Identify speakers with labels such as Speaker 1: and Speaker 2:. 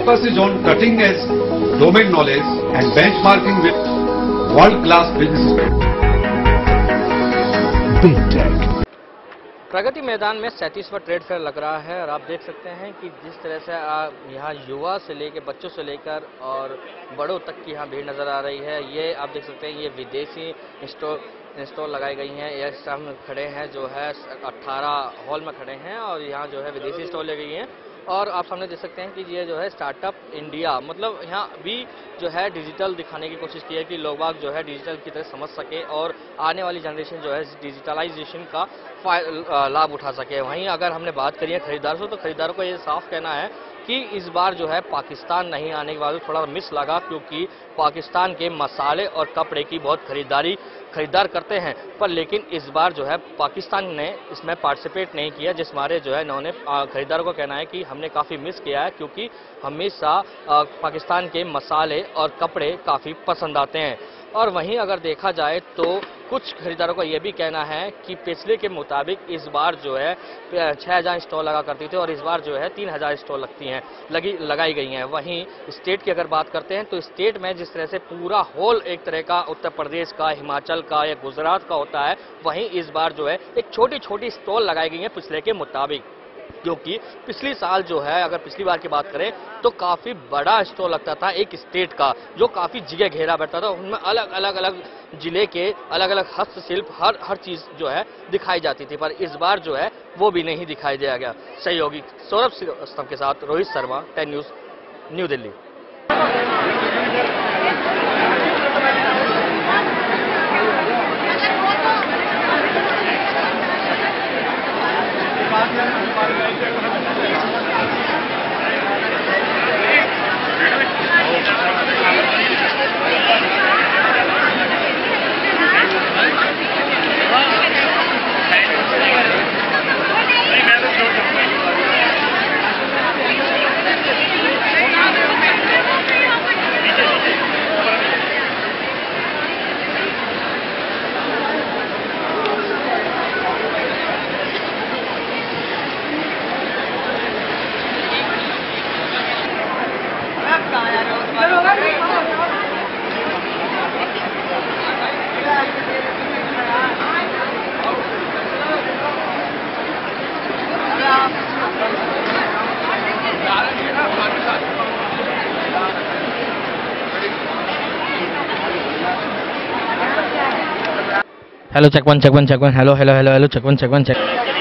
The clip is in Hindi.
Speaker 1: focus is on cutting edge domain knowledge and benchmarking with world-class businesses.
Speaker 2: Big Tech.
Speaker 3: Pragati Maidan में 37वां ट्रेड फेयर लग रहा है और आप देख सकते हैं कि जिस तरह से यहाँ युवा से लेकर बच्चों से लेकर और बड़ों तक की यहाँ भीड़ नज़र आ रही है। ये आप देख सकते हैं ये विदेशी स्टॉल लगाई गई हैं। ये सामने खड़े हैं जो है 18 हॉल में खड़े हैं और यहाँ जो है विदेशी स्टॉल लगी हैं। और आप सामने देख सकते हैं कि ये जो है स्टार्टअप इंडिया, मतलब यहाँ भी जो है डिजिटल दिखाने की कोशिश की है कि लोग बाग जो है डिजिटल की तरह समझ सके और आने वाली जनरेशन जो है डिजिटलाइजेशन का लाभ उठा सके। वहीं अगर हमने बात करी है खरीदारों से, तो खरीदारों को ये साफ कहना है कि इस बार जो है पाकिस्तान नहीं आने के बाद थोड़ा मिस लगा, क्योंकि पाकिस्तान के मसाले और कपड़े की बहुत खरीदार करते हैं, पर लेकिन इस बार जो है पाकिस्तान ने इसमें पार्टिसिपेट नहीं किया, जिस मारे जो है इन्होंने खरीदारों को कहना है कि हमने काफ़ी मिस किया है, क्योंकि हमेशा पाकिस्तान के मसाले और कपड़े काफ़ी पसंद आते हैं। और वहीं अगर देखा जाए तो कुछ खरीदारों का यह भी कहना है कि पिछले के मुताबिक इस बार जो है 6000 स्टॉल लगा करती थी और इस बार जो है 3000 स्टॉल लगाई गई हैं। वहीं स्टेट की अगर बात करते हैं तो स्टेट में जिस तरह से पूरा होल एक तरह का उत्तर प्रदेश का, हिमाचल का या गुजरात का होता है, वहीं इस बार जो है एक छोटी छोटी स्टॉल लगाई गई हैं पिछले के मुताबिक, क्योंकि पिछली साल जो है अगर पिछली बार की बात करें तो काफ़ी बड़ा स्टॉल लगता था एक स्टेट का, जो काफ़ी जगह घेरा बैठता था। उनमें अलग जिले के अलग अलग हस्तशिल्प हर चीज़ जो है दिखाई जाती थी, पर इस बार जो है वो भी नहीं दिखाई दिया गया। सहयोगी सौरभ श्रीवास्तव के साथ Rohit Sharma, 10 news, New Delhi. Hello check 1 check 1 check 1 hello hello hello hello check 1 check 1 check